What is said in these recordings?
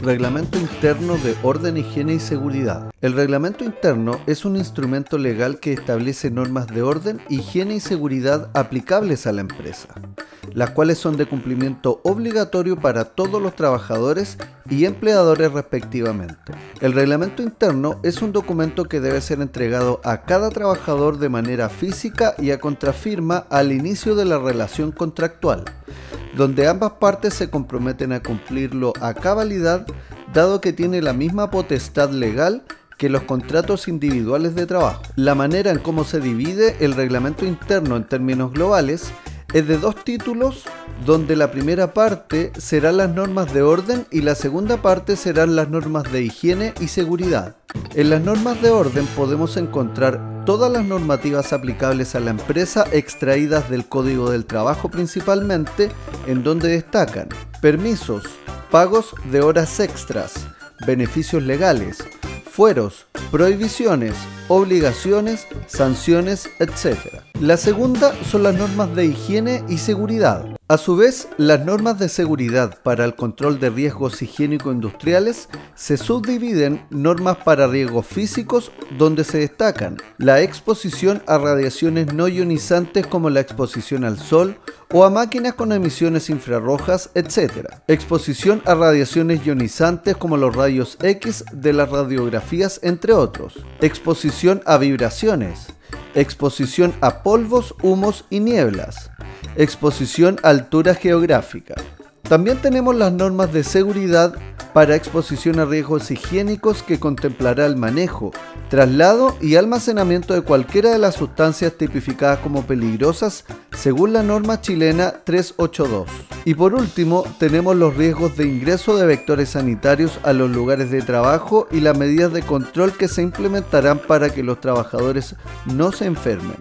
Reglamento Interno de Orden, Higiene y Seguridad. El reglamento interno es un instrumento legal que establece normas de orden, higiene y seguridad aplicables a la empresa, las cuales son de cumplimiento obligatorio para todos los trabajadores y empleadores respectivamente. El reglamento interno es un documento que debe ser entregado a cada trabajador de manera física y a contrafirma al inicio de la relación contractual, donde ambas partes se comprometen a cumplirlo a cabalidad, dado que tiene la misma potestad legal que los contratos individuales de trabajo. La manera en cómo se divide el reglamento interno en términos globales es de 2 títulos, donde la primera parte serán las normas de orden y la segunda parte serán las normas de higiene y seguridad. En las normas de orden podemos encontrar todas las normativas aplicables a la empresa extraídas del Código del Trabajo principalmente, en donde destacan permisos, pagos de horas extras, beneficios legales, fueros, prohibiciones, obligaciones, sanciones, etc. La segunda son las normas de higiene y seguridad. A su vez, las normas de seguridad para el control de riesgos higiénico-industriales se subdividen normas para riesgos físicos, donde se destacan la exposición a radiaciones no ionizantes como la exposición al sol o a máquinas con emisiones infrarrojas, etc. Exposición a radiaciones ionizantes como los rayos X de las radiografías, entre otros. Exposición a vibraciones. Exposición a polvos, humos y nieblas. Exposición a altura geográfica. También tenemos las normas de seguridad para exposición a riesgos higiénicos, que contemplará el manejo, traslado y almacenamiento de cualquiera de las sustancias tipificadas como peligrosas según la norma chilena 382. Y por último, tenemos los riesgos de ingreso de vectores sanitarios a los lugares de trabajo y las medidas de control que se implementarán para que los trabajadores no se enfermen.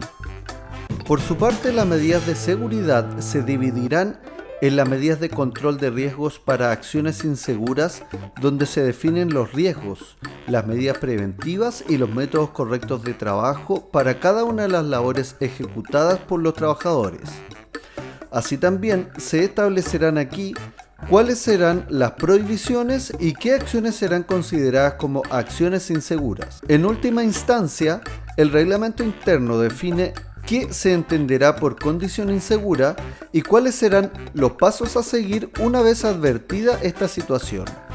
Por su parte, las medidas de seguridad se dividirán en las medidas de control de riesgos para acciones inseguras, donde se definen los riesgos, las medidas preventivas y los métodos correctos de trabajo para cada una de las labores ejecutadas por los trabajadores. Así también se establecerán aquí cuáles serán las prohibiciones y qué acciones serán consideradas como acciones inseguras. En última instancia, el reglamento interno define qué se entenderá por condición insegura y cuáles serán los pasos a seguir una vez advertida esta situación.